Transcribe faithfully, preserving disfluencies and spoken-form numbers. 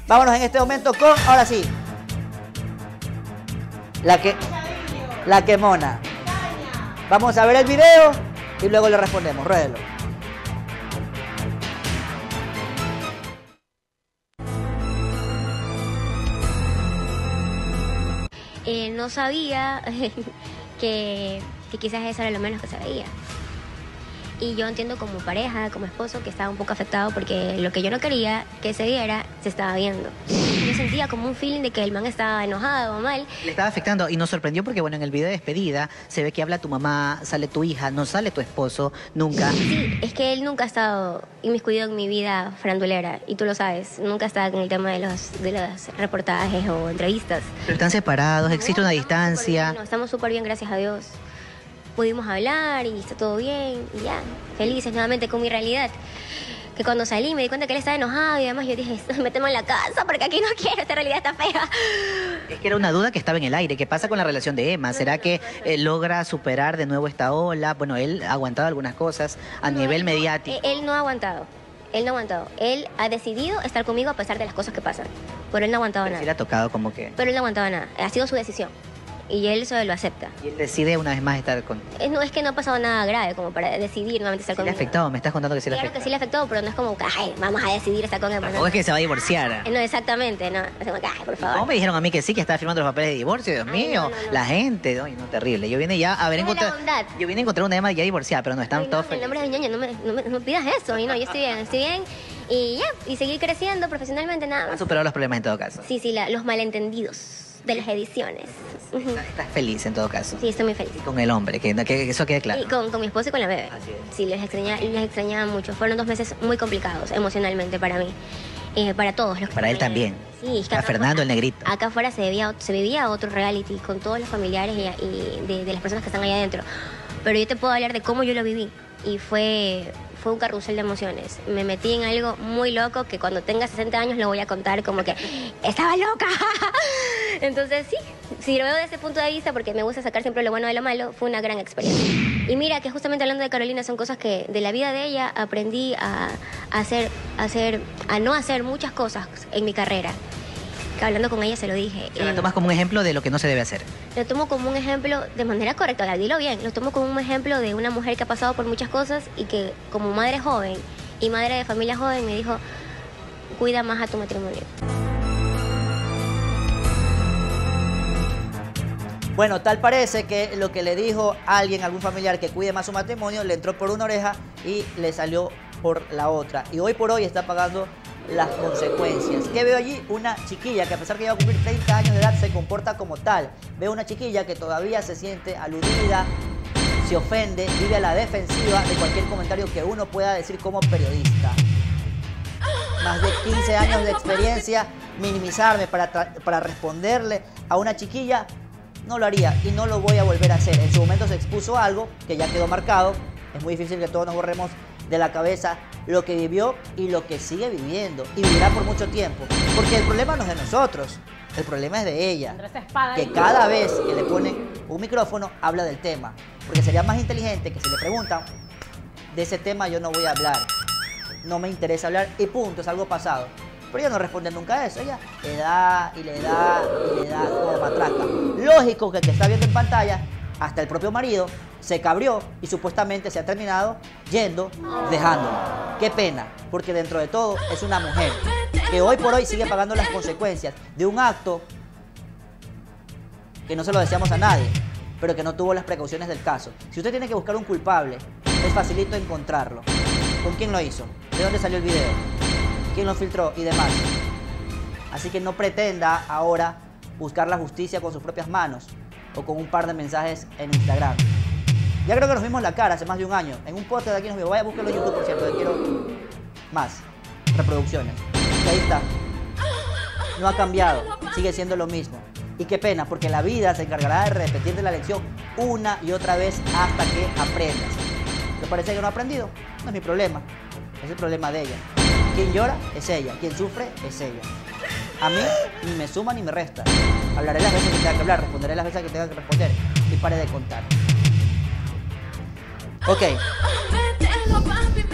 Vámonos en este momento con, ahora sí, la que, la que mona. Vamos a ver el video y luego le respondemos. Ruédelo. Eh, no sabía que, que quizás eso era lo menos que se veía. Y yo entiendo como pareja, como esposo, que estaba un poco afectado porque lo que yo no quería que se viera, se estaba viendo. Yo sentía como un feeling de que el man estaba enojado o mal. Le estaba afectando y nos sorprendió porque, bueno, en el video de despedida se ve que habla tu mamá, sale tu hija, no sale tu esposo, nunca. Sí, es que él nunca ha estado inmiscuido en mi vida farandulera, y tú lo sabes, nunca está en el tema de los, de los reportajes o entrevistas. Pero están separados, existe No, una estamos distancia. súper bien, no, estamos súper bien, gracias a Dios. Pudimos hablar y está todo bien y ya, felices nuevamente con mi realidad. Que cuando salí me di cuenta que él estaba enojado y además yo dije, méteme en la casa porque aquí no quiero, esta realidad está fea. Es que era una duda que estaba en el aire. ¿Qué pasa con la relación de Emma? ¿Será que eh, logra superar de nuevo esta ola? Bueno, él ha aguantado algunas cosas a No, nivel él no- mediático. Él, él no ha aguantado, él no ha aguantado. Él ha decidido estar conmigo a pesar de las cosas que pasan, pero él no ha aguantado Pero sí le nada. ha tocado como que... Pero él no ha aguantado nada, ha sido su decisión y él eso lo acepta. Y él decide una vez más estar con... Es- No es que no ha pasado nada grave como para decidir nuevamente estar ¿Sí le ha conmigo. afectado? Me estás contando que sí le ha Claro afectado. que sí le afectó, pero no es como que, ay, vamos a decidir estar con él. Tampoco es que se va a divorciar. Eh, No, exactamente, no. Es como que, ay, por favor. ¿Cómo me dijeron a mí que sí, que estaba firmando los papeles de divorcio? Dios Ay, mío, no, no, no. la gente. Ay, no, terrible. Yo vine ya a ver Es de la encontrar... bondad. Yo vine a encontrar una Emma ya divorciada, pero no, están Ay, no, todos en el nombre felices. de ñoño, no me, no, me, no me pidas eso. Y no, yo estoy bien, estoy bien. Y ya, y seguir creciendo profesionalmente, nada Han más. superado los problemas en todo caso. Sí, sí, la- los malentendidos de las ediciones. Ujú. Estás, estás feliz en todo caso. Sí, estoy muy feliz. Y con el hombre, que, que eso quede claro. Y con, con mi esposo y con la bebé. Así es. Sí, les extrañaba, les extrañaba mucho. Fueron dos meses muy complicados emocionalmente para mí. Eh, para todos los que Para él estaban ahí. también. Sí, es que Para acá Fernando, afuera- el negrito. Acá afuera se, vivía, se vivía otro reality con todos los familiares y, y de, de las personas que están allá adentro. Pero yo te puedo hablar de cómo yo lo viví. Y fue, fue un carrusel de emociones. Me metí en algo muy loco que cuando tenga sesenta años lo voy a contar como que estaba loca. Entonces sí, si lo veo desde ese punto de vista, porque me gusta sacar siempre lo bueno de lo malo, fue una gran experiencia. Y mira que justamente hablando de Carolina, son cosas que de la vida de ella aprendí a, a hacer, a hacer, a no hacer muchas cosas en mi carrera. Que hablando con ella se lo dije. O sea, la Eh, tomas como un ejemplo de lo que no se debe hacer. lo tomo como un ejemplo de manera correcta, ya, dilo bien, lo tomo como un ejemplo de una mujer que ha pasado por muchas cosas y que como madre joven y madre de familia joven me dijo, cuida más a tu matrimonio. Bueno, tal parece que lo que le dijo alguien, algún familiar que cuide más su matrimonio, le entró por una oreja y le salió por la otra. Y hoy por hoy está pagando las consecuencias. ¿Qué veo allí? Una chiquilla que a pesar que ya va a cumplir treinta años de edad se comporta como tal. Veo una chiquilla que todavía se siente aludida, se ofende, vive a la defensiva de cualquier comentario que uno pueda decir como periodista. Más de quince años de experiencia, minimizarme para, tra- para responderle a una chiquilla, no lo haría y no lo voy a volver a hacer. En su momento se expuso algo que ya quedó marcado. Es muy difícil que todos nos borremos de la cabeza lo que vivió y lo que sigue viviendo y vivirá por mucho tiempo. Porque el problema no es de nosotros, el problema es de ella. Que cada vez que le ponen un micrófono habla del tema. Porque sería más inteligente que si le preguntan de ese tema yo no voy a hablar. No me interesa hablar y punto, es algo pasado. Pero ella no responde nunca a eso. Ella le da y le da y le da como matraca. Lógico que el que está viendo en pantalla, hasta el propio marido, se cabrió y supuestamente se ha terminado yendo, dejándola. Qué pena, porque dentro de todo es una mujer que hoy por hoy sigue pagando las consecuencias de un acto que no se lo deseamos a nadie, pero que no tuvo las precauciones del caso. Si usted tiene que buscar un culpable, es facilito encontrarlo. ¿Con quién lo hizo? ¿De dónde salió el video? ¿Quién lo filtró? Y demás. Así que no pretenda ahora buscar la justicia con sus propias manos o con un par de mensajes en Instagram. Ya creo que nos vimos la cara hace más de un año. En un post de aquí nos vimos. Vaya, búsquelo en YouTube, por cierto, que quiero más reproducciones. Y ahí está. No ha cambiado, sigue siendo lo mismo. Y qué pena, porque la vida se encargará de repetirte la lección una y otra vez hasta que aprendas. ¿Te parece que no ha aprendido? No es mi problema, es el problema de ella. Quien llora es ella, quien sufre es ella. A mí ni me suma ni me resta. Hablaré las veces que tenga que hablar, responderé las veces que tenga que responder y pare de contar. Ok.